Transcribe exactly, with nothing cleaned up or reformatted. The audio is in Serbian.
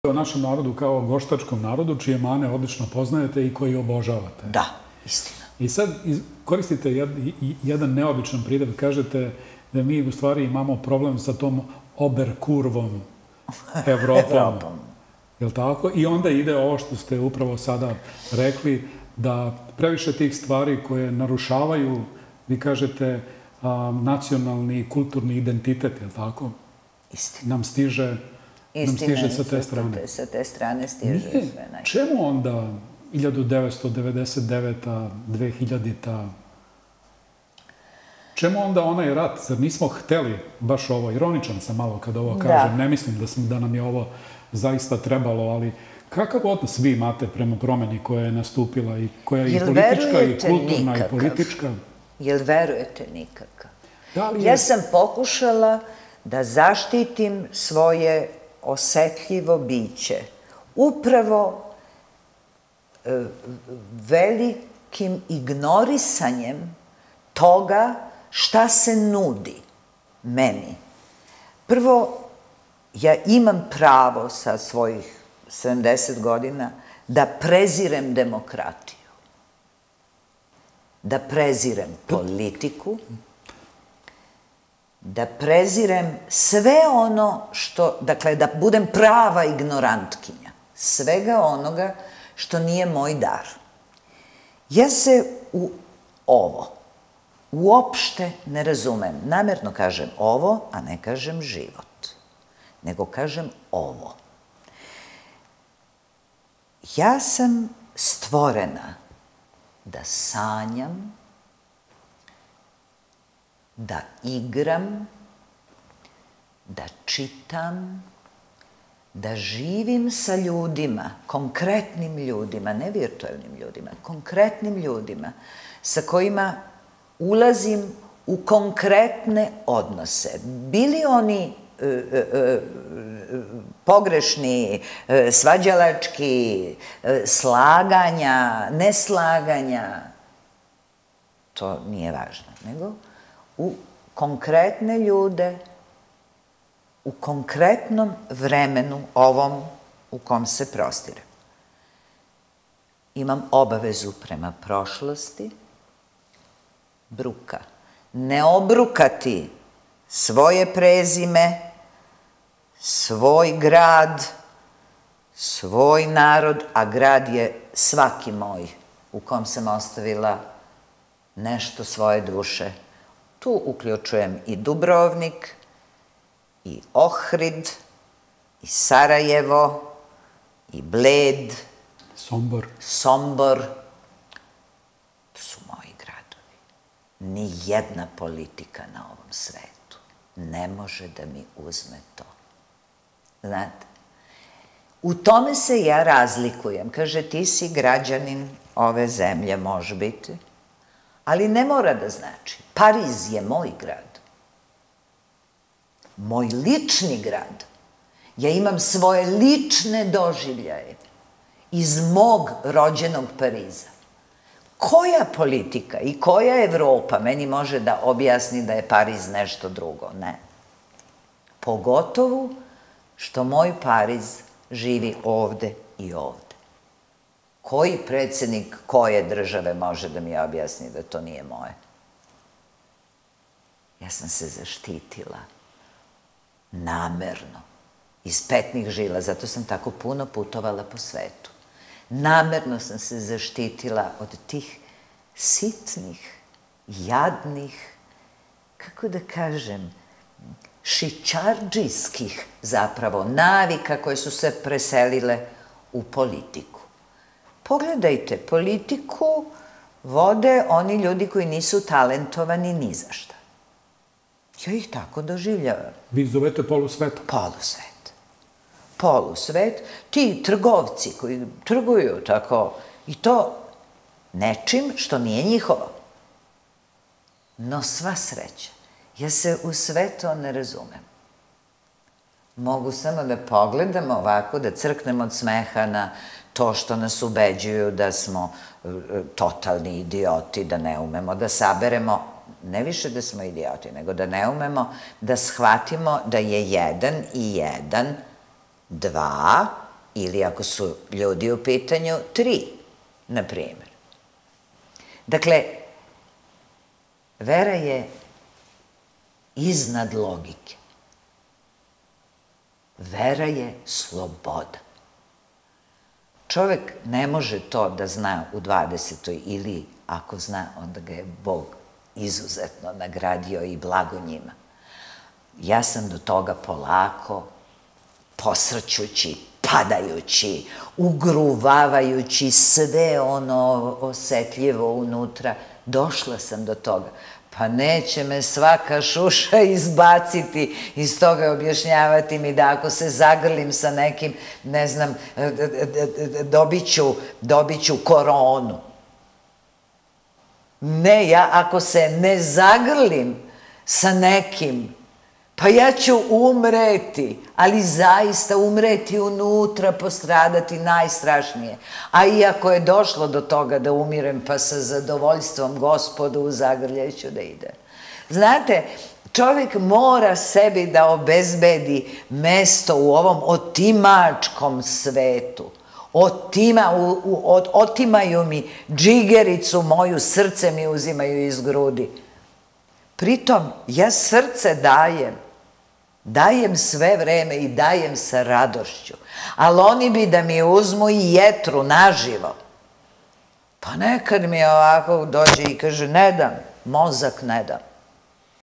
o našem narodu kao goštačkom narodu, čije mane odlično poznajete i koji obožavate. Da, istina. I sad koristite jedan neobičan pridev, kažete da mi u stvari imamo problem sa tom oberkurvom Evropom. Je li tako? I onda ide ovo što ste upravo sada rekli, da previše tih stvari koje narušavaju, vi kažete, nacionalni i kulturni identitet, je li tako? Istina. Nam stiže nam stiže sa te strane. Istina, sa te strane stiže sve najbolje. Čemu onda hiljadu devetsto devedeset deveta, dve hiljadita, čemu onda onaj rat? Zar nismo hteli baš ovo? Ironičan sam malo kad ovo kažem. Ne mislim da nam je ovo zaista trebalo, ali kakav odnos vi imate prema promeni koja je nastupila i koja je i politička i kulturna i politička? Jel verujete nikakav? Ja sam pokušala da zaštitim svoje osetljivo biće upravo velikim ignorisanjem toga šta se nudi meni. Prvo, ja imam pravo sa svojih sedamdeset godina da prezirem demokratiju, da prezirem politiku, da prezirem sve ono što, dakle, da budem prava ignorantkinja svega onoga što nije moj dar. Ja se u ovo uopšte ne razumem. Namerno kažem ovo, a ne kažem život, nego kažem ovo. Ja sam stvorena da sanjam, da igram, da čitam, da živim sa ljudima, konkretnim ljudima, ne virtualnim ljudima, konkretnim ljudima sa kojima ulazim u konkretne odnose. Bili oni pogrešni, svađalački, slaganja, neslaganja, to nije važno, nego u konkretne ljude, u konkretnom vremenu ovom u kom se prostirem. Imam obavezu prema prošlosti, bruka. Ne obrukati svoje prezime, svoj grad, svoj narod, a grad je svaki moj u kom sam ostavila nešto svoje duše. Tu uključujem i Dubrovnik, i Ohrid, i Sarajevo, i Bled, Sombor. Sombor. To su moji gradovi. Nijedna politika na ovom svetu ne može da mi uzme to. Znate? U tome se ja razlikujem. Kaže, ti si građanin ove zemlje, može biti, ali ne mora da znači. Pariz je moj grad. Moj lični grad. Ja imam svoje lične doživljaje iz mog rođenog Pariza. Koja politika i koja Evropa meni može da objasni da je Pariz nešto drugo? Ne. Pogotovo što moj Pariz živi ovde i ovde. Koji predsednik koje države može da mi objasni da to nije moje? Ja sam se zaštitila namerno, iz petnih žila, zato sam tako puno putovala po svetu. Namerno sam se zaštitila od tih sitnih, jadnih, kako da kažem, šičardžijskih zapravo navika koje su se preselile u politiku. Pogledajte, politiku vode oni ljudi koji nisu talentovani ni za šta. Ja ih tako doživljavam. Vi zovete polusvet? Polusvet. Polusvet. Ti trgovci koji trguju tako, i to nečim što nije njihovo. No sva sreća. Ja se u sve to ne razumem. Mogu samo da pogledam ovako, da crknem od smeha na to što nas ubeđuju da smo totalni idioti, da ne umemo da saberemo, ne više da smo idioti, nego da ne umemo da shvatimo da je jedan i jedan dva, ili ako su ljudi u pitanju, tri, na primjer. Dakle, vera je iznad logike. Vera je sloboda. Čovek ne može to da zna u dvadesetoj ili ako zna, onda ga je Bog izuzetno nagradio i blago njima. Ja sam do toga polako, posrćući, padajući, ugruvavajući sve ono osetljivo unutra, došla sam do toga. Pa neće me svaka šuša izbaciti iz toga i objašnjavati mi da ako se zagrlim sa nekim, ne znam, dobit ću koronu. Ne, ja ako se ne zagrlim sa nekim, pa ja ću umreti, ali zaista umreti unutra, postradati najstrašnije. A iako je došlo do toga da umirem, pa sa zadovoljstvom Gospodu u zagrljaj ću da idem. Znate, čovjek mora sebi da obezbedi mesto u ovom otimačkom svetu. Otimaju mi džigericu moju, srce mi uzimaju iz grudi. Pritom, ja srce dajem. Dajem sve vreme i dajem sa radošću. Ali oni bi da mi uzmu i jetru naživo. Pa nekad mi ovako dođe i kaže, ne dam, mozak ne dam.